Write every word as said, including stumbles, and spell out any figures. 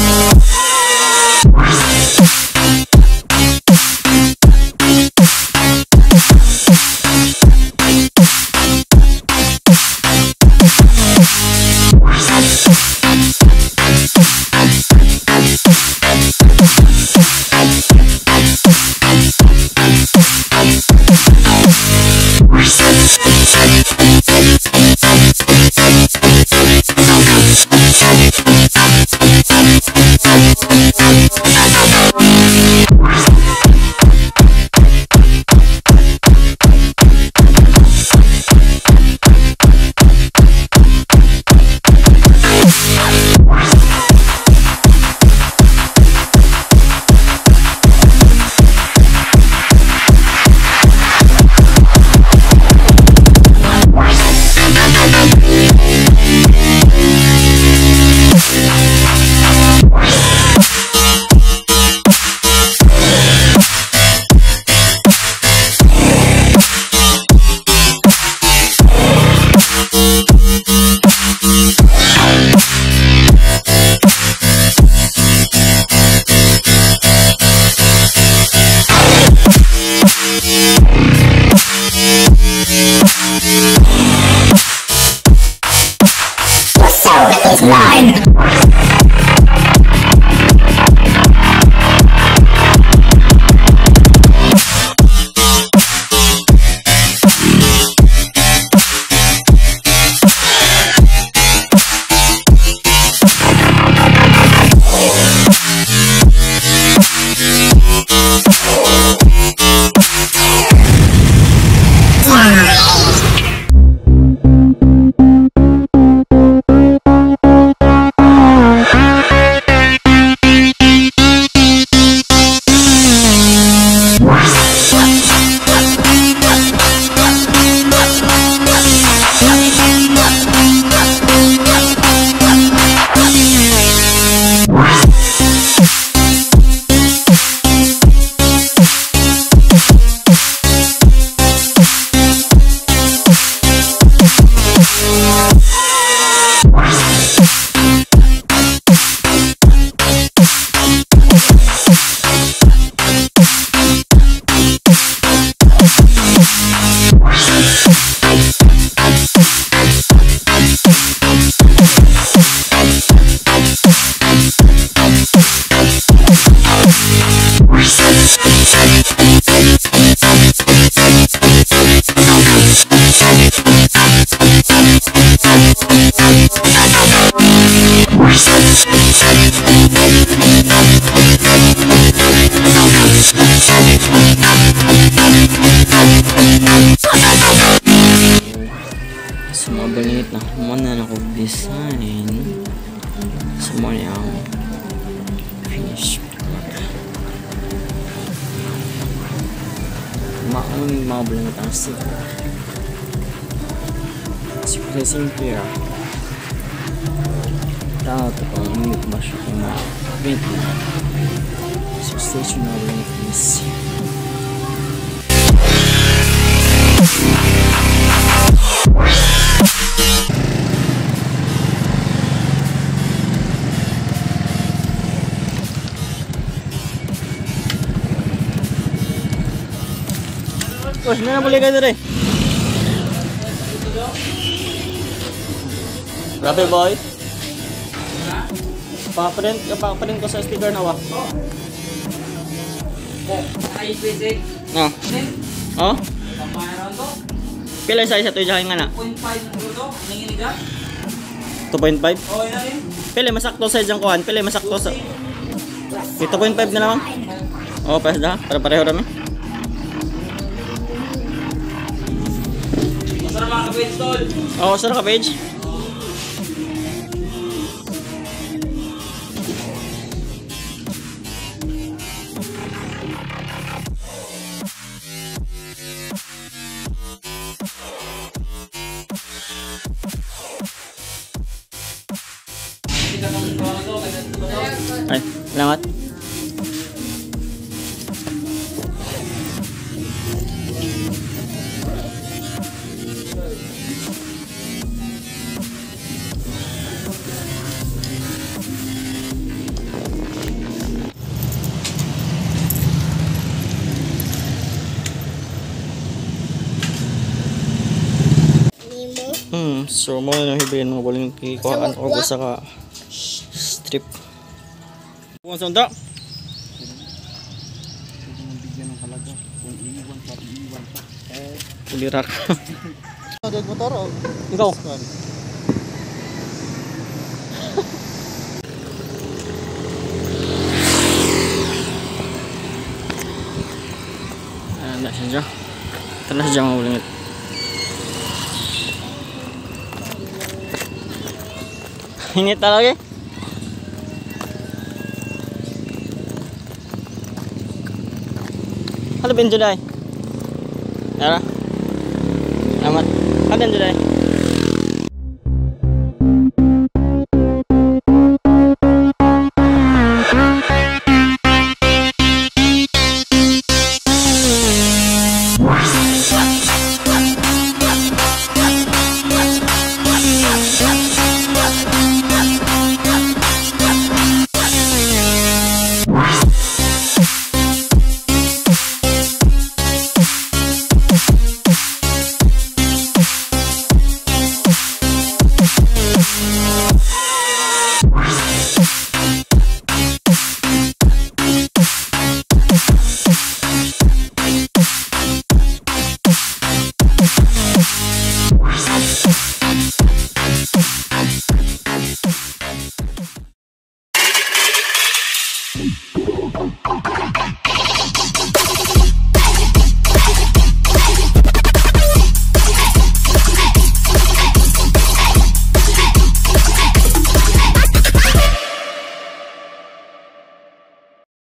is mine. Sumabalit na mana na ko design semua yang finish makan mau beli tasik super simple ya tahu tuh kalau ini masuk ke mana bento substation mau beli finish Bos, na boleh ka dire. Rapper boy. Pa-print, pa-print ko sa sticker na wa. No. Oh. Pila size ato diha nga na? two point five. Oh, ina rin. Pila masakto sa jang kuan, pila masakto sa two point five na lang. Oh, pas dah, para pareho rami. Oh, sarap ka page. Ay, salamat. So mo na hibayan mga boling kikuhaan o sa ka strip. Kung saan ta? Bigyan ng halaga kung iiwan pa, iiwan pa. Eh, Pulirak. dag motor o? Ikaw. Ah, na siya. Tanas siya mga boling. Init talaga eh. Halo Ben July. Ara. Amat. Halo Ben July.